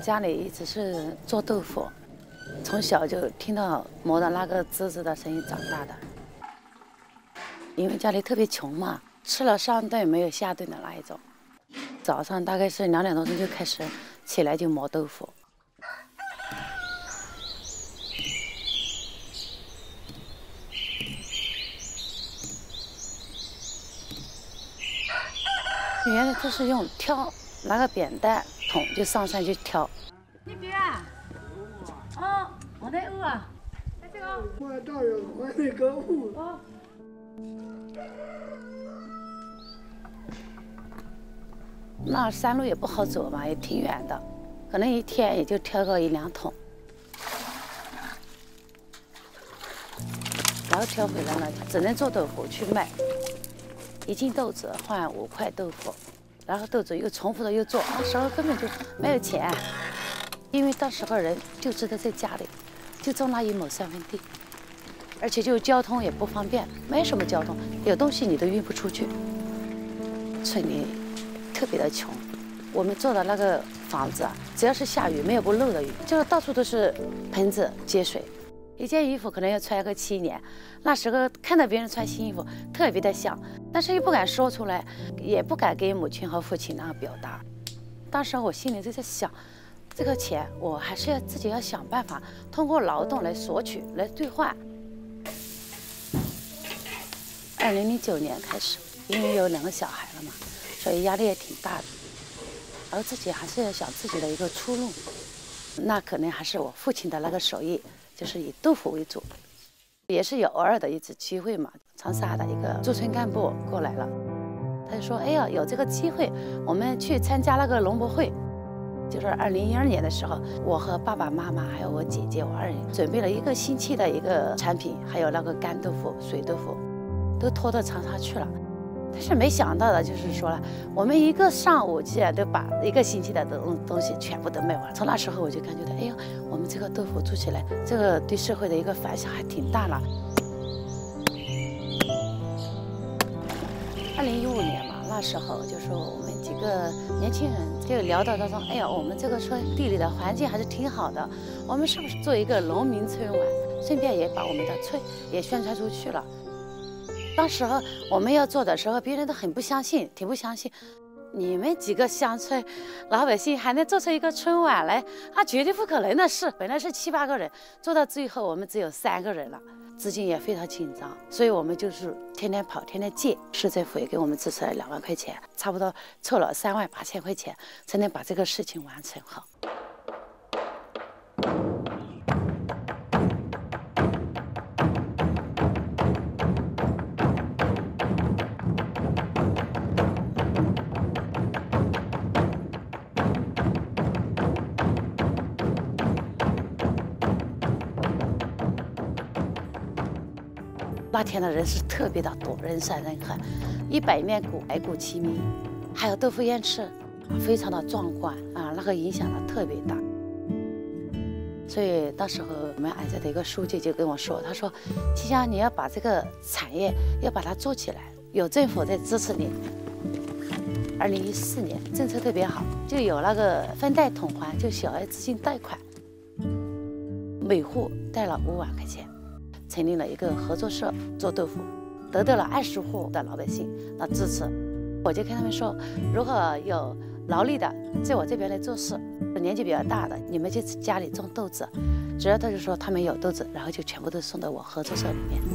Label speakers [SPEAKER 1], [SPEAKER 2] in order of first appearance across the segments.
[SPEAKER 1] 家里一直是做豆腐，从小就听到磨的那个滋滋的声音长大的。因为家里特别穷嘛，吃了上顿没有下顿的那一种。早上大概是2点多钟就开始起来就磨豆腐。原来都是用挑，拿个扁担桶就上山去挑。
[SPEAKER 2] 你别啊！哦，我在饿啊。这个。我倒有我那个饿。哦。
[SPEAKER 1] 那山路也不好走嘛，也挺远的，可能一天也就挑个1、2桶。然后挑回来了，只能做豆腐去卖。1斤豆子换5块豆腐，然后豆子又重复的又做，那时候根本就没有钱，因为当时候人就知道在家里，就种那1亩3分地，而且就交通也不方便，没什么交通，有东西你都运不出去。村里特别的穷，我们做的那个房子啊，只要是下雨没有不漏的雨，就是到处都是盆子接水。一件衣服可能要穿个7年，那时候看到别人穿新衣服特别的像，但是又不敢说出来，也不敢给母亲和父亲那样表达。当时我心里就在想，这个钱我还是要自己要想办法，通过劳动来索取，来兑换。2009年开始，因为有2个小孩了嘛，所以压力也挺大的，而自己还是要想自己的一个出路。那可能还是我父亲的那个手艺。就是以豆腐为主，也是有偶尔的一次机会嘛。长沙的一个驻村干部过来了，他就说：“哎呀，有这个机会，我们去参加那个农博会。”就是2012年的时候，我和爸爸妈妈还有我姐姐，我2人准备了1个星期的一个产品，还有那个干豆腐、水豆腐，都拖到长沙去了。但是没想到的就是说了，我们1个上午竟然都把1个星期的东西全部都卖完。从那时候我就感觉到，哎呀，我们这个豆腐做起来，这个对社会的一个反响还挺大了。2015年嘛，那时候就说我们几个年轻人就聊到当中，哎呀，我们这个村地里的环境还是挺好的，我们是不是做一个农民村晚，顺便也把我们的村也宣传出去了。当时候我们要做的时候，别人都很不相信，挺不相信。你们几个乡村老百姓还能做出一个春晚来，啊，绝对不可能的事。本来是7、8个人，做到最后我们只有3个人了，资金也非常紧张，所以我们就是天天跑，天天借。市政府也给我们支持了2万块钱，差不多凑了3万8千块钱，才能把这个事情完成好。那天的人是特别的多，人山人海，100面鼓，白鼓齐鸣，还有豆腐宴吃，非常的壮观啊，那个影响呢特别大。所以当时候我们俺家的一个书记就跟我说，他说：“齐香，你要把这个产业要把它做起来，有政府在支持你。”2014年政策特别好，就有那个分贷统还，就小额资金贷款，每户贷了5万块钱。成立了一个合作社做豆腐，得到了20户的老百姓的支持。我就跟他们说，如果有劳力的在我这边来做事，年纪比较大的，你们就家里种豆子，只要他就说他们有豆子，然后就全部都送到我合作社里面。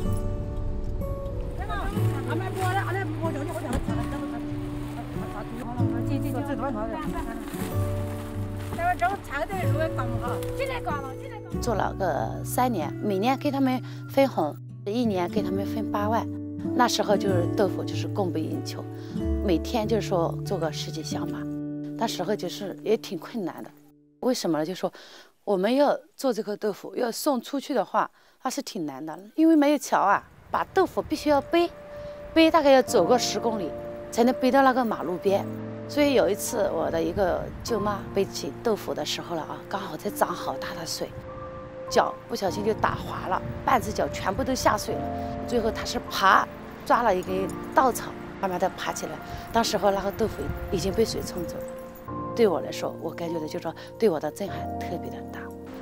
[SPEAKER 1] 做了个3年，每年给他们分红，1年给他们分8万。那时候就是豆腐就是供不应求，每天就是说做个10几箱吧。那时候就是也挺困难的，为什么呢？就说我们要做这个豆腐要送出去的话，还是挺难的，因为没有桥啊，把豆腐必须要背大概要走个10公里才能背到那个马路边。所以有一次我的一个舅妈背起豆腐的时候了啊，刚好在涨好大的水，脚不小心就打滑了，半只脚全部都下水了。最后她是抓了一根稻草，慢慢的爬起来。当时候那个豆腐已经被水冲走了。 对我来说，我感觉的就是说对我的震撼特别的大。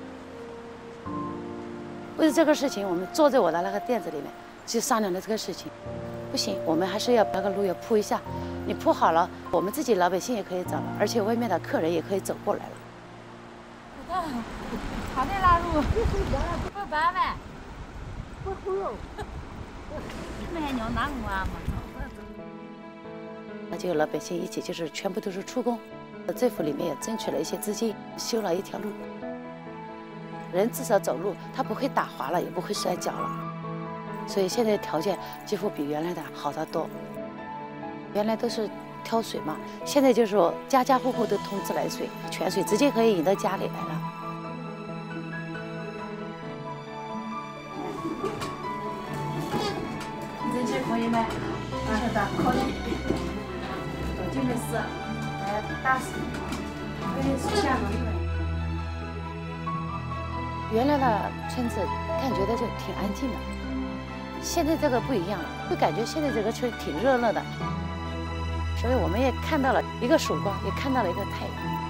[SPEAKER 1] 为了这个事情，我们坐在我的那个店子里面去商量的这个事情。不行，我们还是要把个路要铺一下。你铺好了，我们自己老百姓也可以走了，而且外面的客人也可以走过来了。
[SPEAKER 2] 好的拉路，不办呗。不用。你们还娘拿我啊嘛？
[SPEAKER 1] 那就老百姓一起，就是全部都是出工。政府里面也争取了一些资金，修了一条路。人至少走路，他不会打滑了，也不会摔跤了。所以现在条件几乎比原来的好得多。原来都是挑水嘛，现在就是说家家户户都通自来水，泉水直接可以引到家里来了。
[SPEAKER 2] 这些可以吗？是的，可以。就没事，打死，可以是下门的。
[SPEAKER 1] 原来的村子感觉到就挺安静的，现在这个不一样了，就感觉现在这个村挺热闹的。所以我们也看到了一个曙光，也看到了一个太阳。